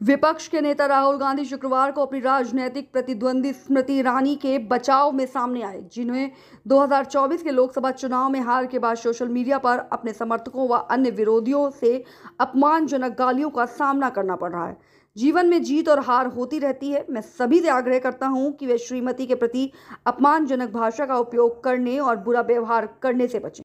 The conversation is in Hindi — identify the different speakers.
Speaker 1: विपक्ष के नेता राहुल गांधी शुक्रवार को अपनी राजनीतिक प्रतिद्वंदी स्मृति ईरानी के बचाव में सामने आए, जिन्हें 2024 के लोकसभा चुनाव में हार के बाद सोशल मीडिया पर अपने समर्थकों व अन्य विरोधियों से अपमानजनक गालियों का सामना करना पड़ रहा है। जीवन में जीत और हार होती रहती है। मैं सभी से आग्रह करता हूं कि वे श्रीमती के प्रति अपमानजनक भाषा का उपयोग करने और बुरा व्यवहार करने से बचें।